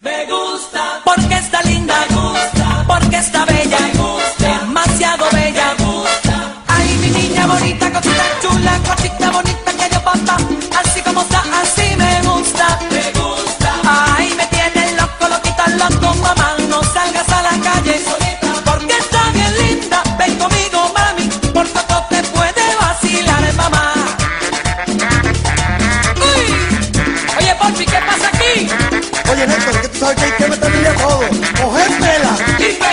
Me gusta porque está linda, me gusta porque está bella, me gusta demasiado bella, me gusta. Ay, mi niña bonita, cosita chula, cosita bonita que yo papá, así como está, así me gusta, me gusta. Ay, me tiene loco, loquita, loco, mamá, no salgas a la calle solita, porque está bien linda. Ven conmigo, mami, por poco te puede vacilar, mamá. Uy, oye, Porfi, ¿qué pasa aquí? Oye, Néstor, que tú sabes que hay que meterle a todo. ¡Cogérmela!